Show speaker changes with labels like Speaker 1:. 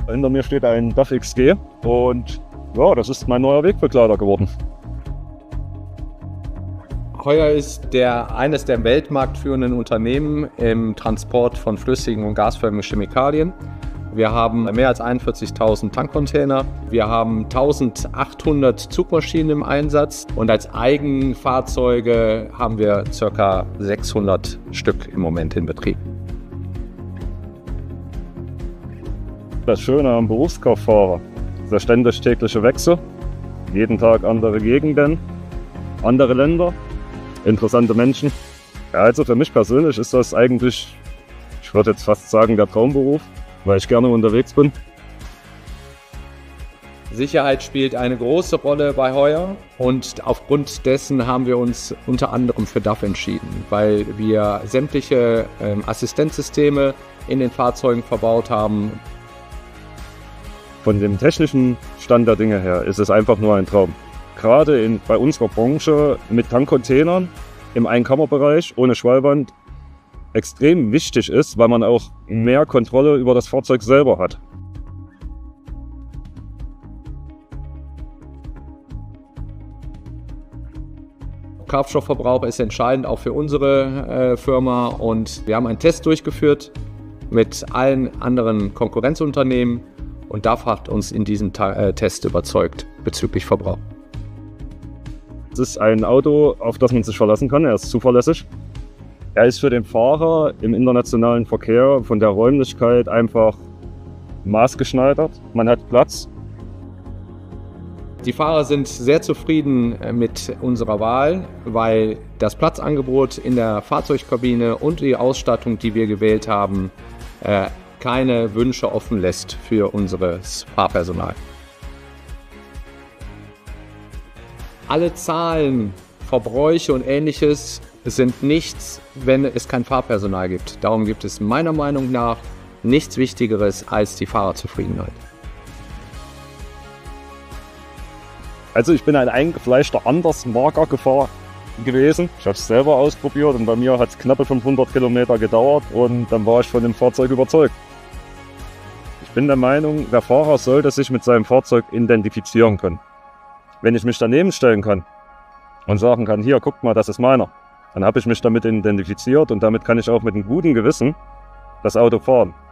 Speaker 1: Hinter mir steht ein DAF XG und ja, das ist mein neuer Wegbegleiter geworden.
Speaker 2: Heuer ist eines der weltmarktführenden Unternehmen im Transport von flüssigen und gasförmigen Chemikalien. Wir haben mehr als 41.000 Tankcontainer, wir haben 1.800 Zugmaschinen im Einsatz und als Eigenfahrzeuge haben wir ca. 600 Stück im Moment in Betrieb.
Speaker 1: Das Schöne am Berufskraftfahrer ist der ständig tägliche Wechsel. Jeden Tag andere Gegenden, andere Länder, interessante Menschen. Ja, also für mich persönlich ist das eigentlich, ich würde jetzt fast sagen, der Traumberuf, weil ich gerne unterwegs bin.
Speaker 2: Sicherheit spielt eine große Rolle bei Heuer und aufgrund dessen haben wir uns unter anderem für DAF entschieden, weil wir sämtliche Assistenzsysteme in den Fahrzeugen verbaut haben.
Speaker 1: Von dem technischen Stand der Dinge her ist es einfach nur ein Traum. Gerade bei unserer Branche mit Tankcontainern im Einkammerbereich ohne Schwallwand extrem wichtig ist, weil man auch mehr Kontrolle über das Fahrzeug selber hat.
Speaker 2: Kraftstoffverbrauch ist entscheidend auch für unsere Firma und wir haben einen Test durchgeführt mit allen anderen Konkurrenzunternehmen und DAF hat uns in diesem Test überzeugt bezüglich Verbrauch.
Speaker 1: Es ist ein Auto, auf das man sich verlassen kann, er ist zuverlässig. Er ist für den Fahrer im internationalen Verkehr von der Räumlichkeit einfach maßgeschneidert. Man hat Platz.
Speaker 2: Die Fahrer sind sehr zufrieden mit unserer Wahl, weil das Platzangebot in der Fahrzeugkabine und die Ausstattung, die wir gewählt haben, keine Wünsche offen lässt für unseres Fahrpersonal. Alle Zahlen, Verbräuche und Ähnliches sind nichts, wenn es kein Fahrpersonal gibt. Darum gibt es meiner Meinung nach nichts Wichtigeres als die Fahrerzufriedenheit.
Speaker 1: Also ich bin ein eingefleischter Andersmarker gewesen. Ich habe es selber ausprobiert und bei mir hat es knappe 500 Kilometer gedauert und dann war ich von dem Fahrzeug überzeugt. Ich bin der Meinung, der Fahrer sollte sich mit seinem Fahrzeug identifizieren können. Wenn ich mich daneben stellen kann und sagen kann, hier, guckt mal, das ist meiner, dann habe ich mich damit identifiziert und damit kann ich auch mit einem guten Gewissen das Auto fahren.